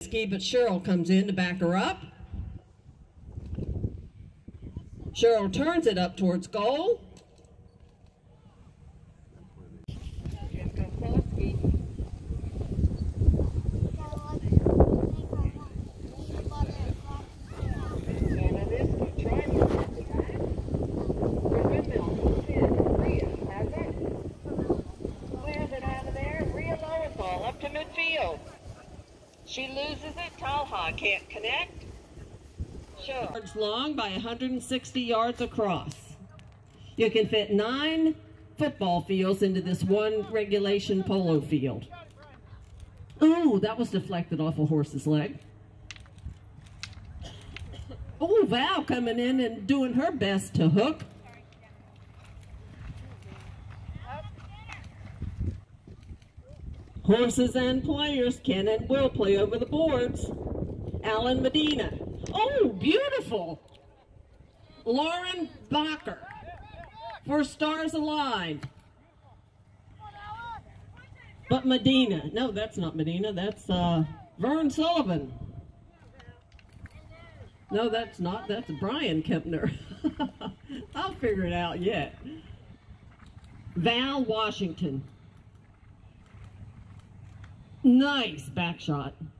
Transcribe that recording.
But Cheryl comes in to back her up. Cheryl turns it up towards goal. She loses it. Talha can't connect. Sure. Yards long by 160 yards across. You can fit 9 football fields into this one regulation polo field. Ooh, that was deflected off a horse's leg. Oh, Val coming in and doing her best to hook. Horses and players can and will play over the boards. Alan Medina. Oh, beautiful. Lauren Bacher for Stars Aligned. But Medina. No, that's not Medina. That's Vern Sullivan. No, that's not. That's Brian Kempner. I'll figure it out yet. Val Washington. Nice back shot.